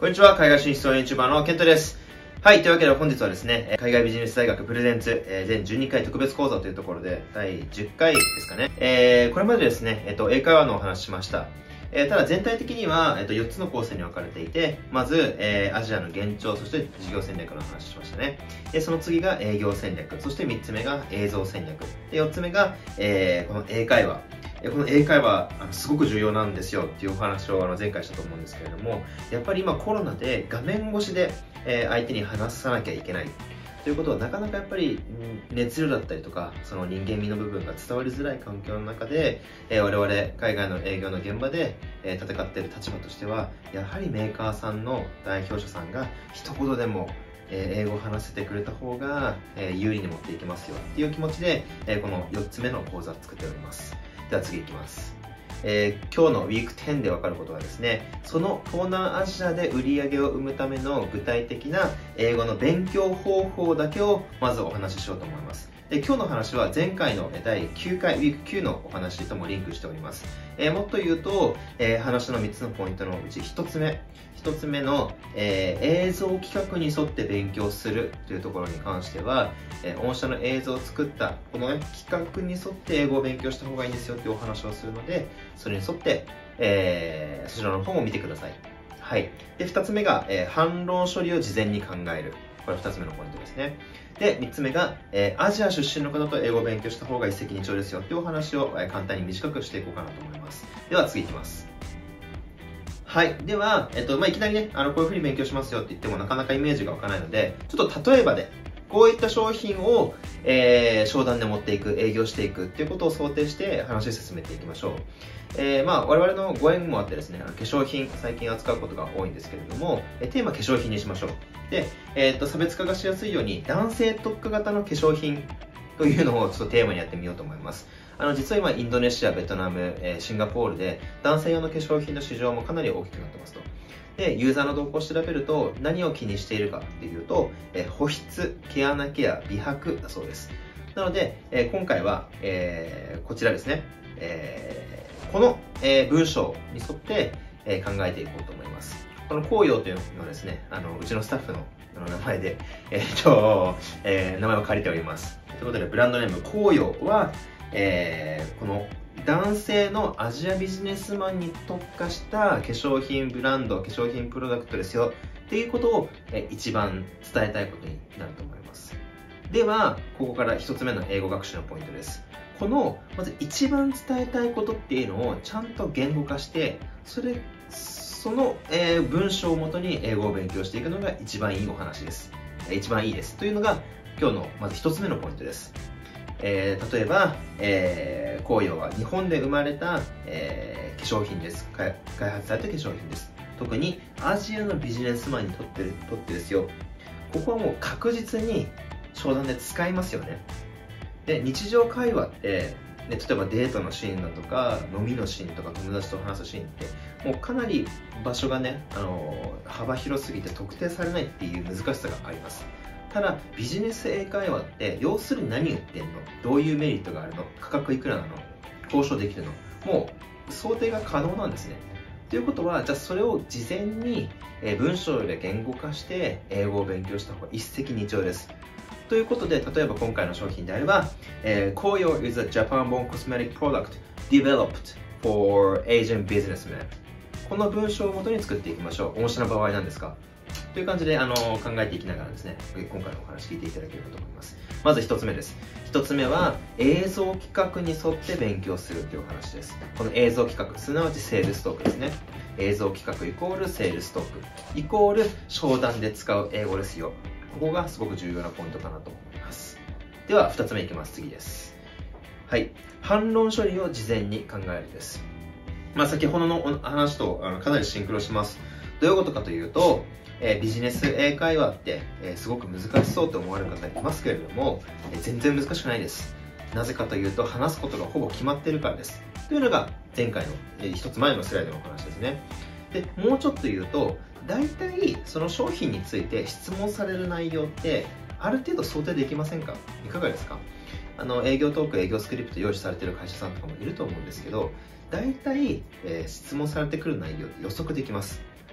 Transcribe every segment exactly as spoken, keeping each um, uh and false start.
こんにちは、海外進出応援 YouTuber のケントです。はい、というわけで本日はですね、海外ビジネス大学プレゼンツ、えー、全じゅうにかい特別講座というところで、だいじゅっかいですかね。えー、これまでですね、えっと、英会話のお話ししました。えー、ただ全体的には、えっと、よっつのコースに分かれていて、まず、えー、アジアの現状、そして事業戦略の話しましたね。で、その次が営業戦略、そしてみっつめが映像戦略。で、よっつめが、えー、この英会話。この英会話、あのすごく重要なんですよっていうお話をあの前回したと思うんですけれども、やっぱり今コロナで画面越しで、えー、相手に話さなきゃいけないということはなかなかやっぱり熱量だったりとか、その人間味の部分が伝わりづらい環境の中で、えー、我々海外の営業の現場で、えー、戦っている立場としては、やはりメーカーさんの代表者さんが一言でも英語を話せてくれた方が有利に持っていけますよっていう気持ちで、このよっつめの講座を作っております。では次いきます。えー、今日のウィークじゅうで分かることはですね、その東南アジアで売り上げを生むための具体的な英語の勉強方法だけをまずお話ししようと思います。で今日の話は前回のだいきゅうかい、ウィークきゅうのお話ともリンクしております。えー、もっと言うと、えー、話のみっつのポイントのうちひとつめ、ひとつめの、えー、映像企画に沿って勉強するというところに関しては、えー、御社の映像を作ったこの、ね、企画に沿って英語を勉強した方がいいんですよというお話をするので、それに沿って、えー、そちらの方も見てください。はい。で、ふたつめが、えー、反論処理を事前に考える。これふたつめのポイントですね。で、みっつめが、えー、アジア出身の方と英語を勉強した方が一石二鳥ですよっていうお話を、えー、簡単に短くしていこうかなと思います。では次いきます。はい。では、えっと、まあ、いきなりね、あの、こういうふうに勉強しますよって言ってもなかなかイメージが湧かないので、ちょっと例えばで、こういった商品を、えー、商談で持っていく、営業していくっていうことを想定して話を進めていきましょう。えー、まあ、我々のご縁もあってですね、化粧品、最近扱うことが多いんですけれども、えテーマ化粧品にしましょう。で、えー、っと、差別化がしやすいように、男性特化型の化粧品というのをちょっとテーマにやってみようと思います。あの、実は今、インドネシア、ベトナム、えー、シンガポールで、男性用の化粧品の市場もかなり大きくなってますと。で、ユーザーの動向を調べると、何を気にしているかっていうと、えー、保湿、毛穴ケア、美白だそうです。なので、えー、今回は、えー、こちらですね、えー、この、えー、文章に沿って、えー、考えていこうと思います。この紅葉というのはですね、あの、うちのスタッフの名前で、えー、っと、えー、名前を借りております。ということで、ブランドネーム、紅葉は、えー、この男性のアジアビジネスマンに特化した化粧品ブランド、化粧品プロダクトですよっていうことを、えー、一番伝えたいことになると思います。では、ここから一つ目の英語学習のポイントです。この、まず一番伝えたいことっていうのをちゃんと言語化して、それ、その、えー、文章をもとに英語を勉強していくのが一番いいお話です。一番いいです。というのが今日のまず一つ目のポイントです。えー、例えば、えー、紅葉は日本で生まれた、えー、化粧品です。開発された化粧品です。特にアジアのビジネスマンにとってとってですよ。ここはもう確実に商談で使いますよね。で、日常会話って、ね、例えばデートのシーンだとか飲みのシーンとか友達と話すシーンってもうかなり場所がね、あのー、幅広すぎて特定されないっていう難しさがあります。ただビジネス英会話って要するに何言ってんの、どういうメリットがあるの、価格いくらなの、交渉できるの、もう想定が可能なんですね。ということは、じゃあそれを事前に文章で言語化して英語を勉強した方が一石二鳥です。ということで、例えば今回の商品であれば、えー、紅葉 is a Japan-born cosmetic product developed for Asian businessmen。この文章をもとに作っていきましょう。御社の場合なんですかという感じであの考えていきながらですね、今回のお話聞いていただければと思います。まずひとつめです。ひとつめは映像企画に沿って勉強するというお話です。この映像企画、すなわちセールストークですね。映像企画イコールセールストークイコール商談で使う英語ですよ。ここがすごく重要なポイントかなと思います。ではふたつめいきます。次です。はい。反論処理を事前に考えるです。まあ先ほどの話とあのかなりシンクロします。どういうことかというと、えー、ビジネス英会話って、えー、すごく難しそうと思われる方いますけれども、えー、全然難しくないです。なぜかというと話すことがほぼ決まっているからです。というのが前回の、えー、一つ前のスライドのお話ですね。で、もうちょっと言うと、大体その商品について質問される内容ってある程度想定できませんか？いかがですか？あの営業トーク、営業スクリプト用意されている会社さんとかもいると思うんですけど、大体、えー、質問されてくる内容って予測できます。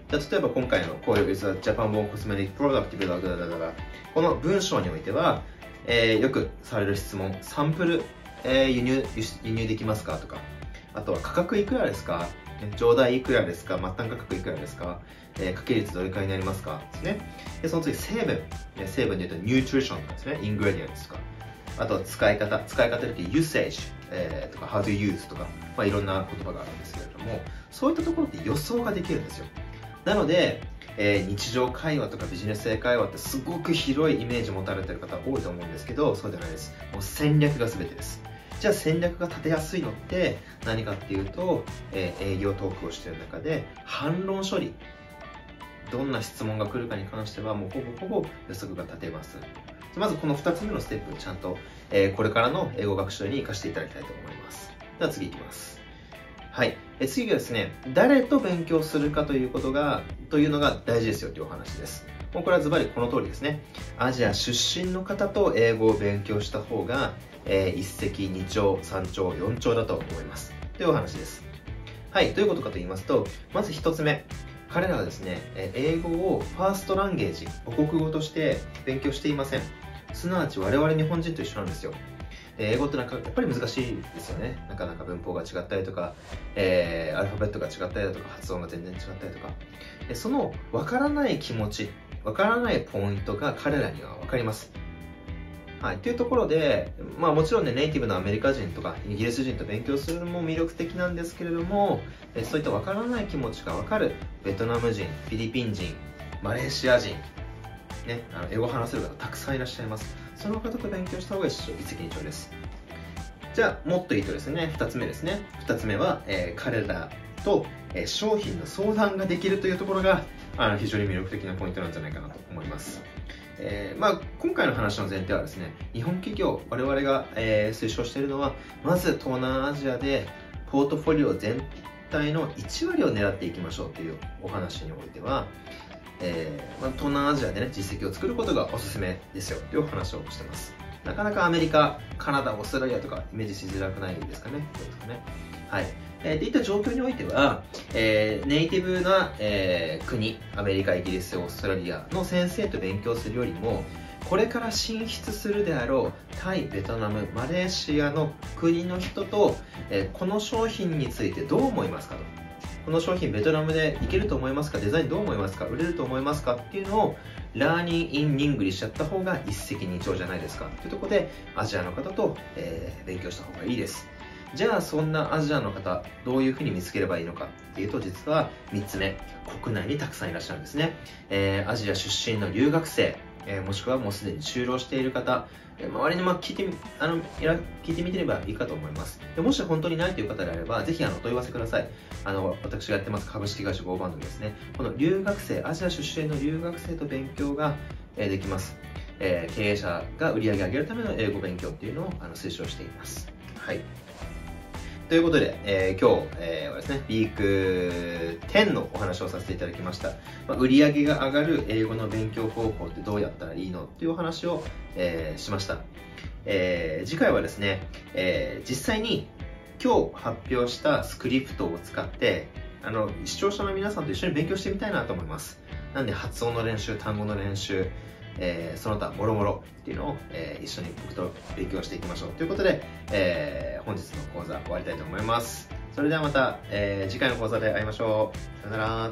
じゃあ例えば今回のこういう is a Japan born cosmetic product developed この文章においては、えー、よくされる質問、サンプル、えー、輸入輸入できますかとか、あとは価格いくらですか、上代いくらですか、末端価格いくらですか、えー、掛け率どれくらいになりますかですね。でその次、成分、成分で言うとニュートリションとかですね、イングレディエンツとか、あとは使い方、使い方で言うと usage、えー、とか how to use とか、まあ、いろんな言葉があるんですけれども、そういったところって予想ができるんですよ。なので、えー、日常会話とかビジネス英会話ってすごく広いイメージ持たれてる方多いと思うんですけど、そうじゃないです。もう戦略が全てです。じゃあ戦略が立てやすいのって何かっていうと、えー、営業トークをしている中で反論処理、どんな質問が来るかに関してはもうほぼほぼ予測が立てます。まずこのふたつめのステップをちゃんと、えー、これからの英語学習に活かしていただきたいと思います。では次いきます。はい。え次がですね、誰と勉強するかということが、というのが大事ですよというお話です。もうこれはズバリこの通りですね。アジア出身の方と英語を勉強した方が、えー、一石二鳥、三鳥、四鳥だと思います。というお話です。はい。どういうことかと言いますと、まず一つ目。彼らはですね、英語をファーストランゲージ、母国語として勉強していません。すなわち我々日本人と一緒なんですよ。英語ってなんかやっぱり難しいですよね。なかなか文法が違ったりとか、えー、アルファベットが違ったりだとか、発音が全然違ったりとか。その分からない気持ち、分からないポイントが彼らには分かります。はい。というところで、まあもちろんね、ネイティブのアメリカ人とかイギリス人と勉強するのも魅力的なんですけれども、そういった分からない気持ちが分かるベトナム人、フィリピン人、マレーシア人、ね、あの英語を話せる方たくさんいらっしゃいます。その方と勉強した方が一石二鳥です。じゃあ、もっといいとですね、ふたつめですね。ふたつめは、えー、彼らと、えー、商品の相談ができるというところがあの非常に魅力的なポイントなんじゃないかなと思います。えーまあ、今回の話の前提はですね、日本企業、我々が、えー、推奨しているのは、まず東南アジアでポートフォリオ全体のいちわりを狙っていきましょうというお話においては、えーまあ、東南アジアでね、実績を作ることがおすすめですよという話をしています。なかなかアメリカ、カナダ、オーストラリアとかイメージしづらくないですかね。どうですかね。はい。えー、でいった状況においては、えー、ネイティブな、えー、国、アメリカ、イギリス、オーストラリアの先生と勉強するよりも、これから進出するであろうタイ、ベトナム、マレーシアの国の人と、えー、この商品についてどう思いますかと。この商品ベトナムでいけると思いますか、デザインどう思いますか、売れると思いますかっていうのをラーニングインイングリッシュやった方が一石二鳥じゃないですかというところでアジアの方と、えー、勉強した方がいいです。じゃあそんなアジアの方どういうふうに見つければいいのかっていうと、実はみっつめ、国内にたくさんいらっしゃるんですね。えー、アジア出身の留学生、えー、もしくはもうすでに就労している方、えー、周りにまあ聞いてみあの聞いてみてればいいかと思います。でもし本当にないという方であれば、ぜひあのお問い合わせください。あの私がやってます株式会社ゴーバンドですね。この留学生、アジア出身の留学生と勉強が、えー、できます。えー、経営者が売り上げ上げるための英語勉強っていうのをあの推奨しています。はい。ということで、えー、今日、えー、はですね、ウィークじゅうのお話をさせていただきました。まあ、売り上げが上がる英語の勉強方法ってどうやったらいいのっていうお話を、えー、しました。えー、次回はですね、えー、実際に今日発表したスクリプトを使って、あの、視聴者の皆さんと一緒に勉強してみたいなと思います。なんで発音の練習、単語の練習、えー、その他もろもろっていうのを、えー、一緒に僕と勉強していきましょうということで、えー、本日の講座終わりたいと思います。それではまた、えー、次回の講座で会いましょう。さよなら。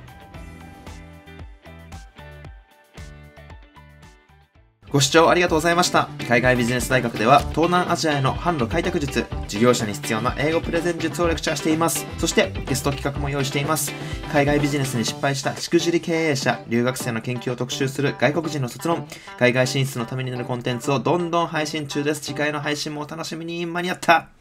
ご視聴ありがとうございました。海外ビジネス大学では東南アジアへの販路開拓術、事業者に必要な英語プレゼン術をレクチャーしています。そしてゲスト企画も用意しています。海外ビジネスに失敗したしくじり経営者、留学生の研究を特集する外国人の卒論、海外進出のためになるコンテンツをどんどん配信中です。次回の配信もお楽しみに。間に合った。